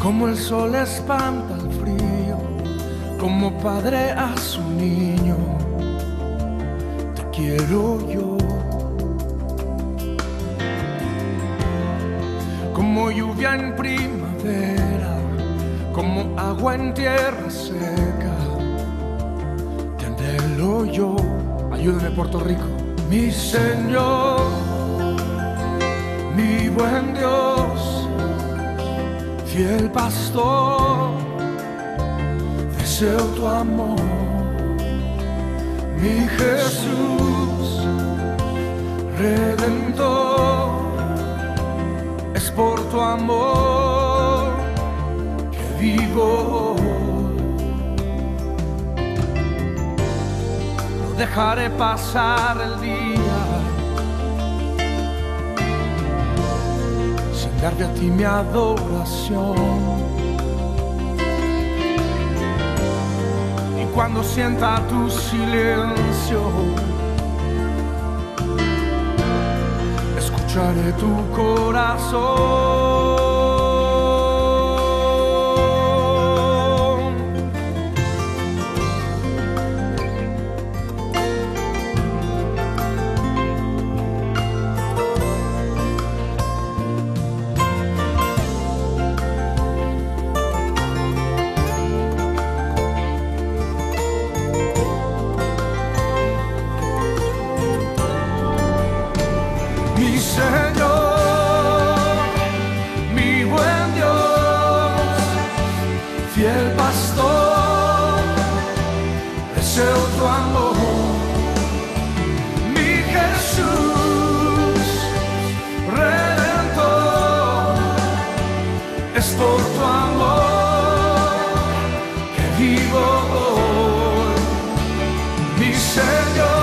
Como el sol espanta el frío, como padre a su niño, te quiero yo. Como lluvia en primavera, como agua en tierra seca, te anhelo yo. Ayúdame, Puerto Rico. Mi Señor, mi buen Dios, fiel pastor, deseo tu amor. Mi Jesús, Redentor, es por tu amor que vivo. No dejaré pasar el día sin darte a ti mi adoración. Y cuando sienta tu silencio, escucharé tu corazón. Mi Señor, mi buen Dios, fiel pastor, deseo tu amor. Mi Jesús, Redentor, es por tu amor que vivo hoy. Mi Señor,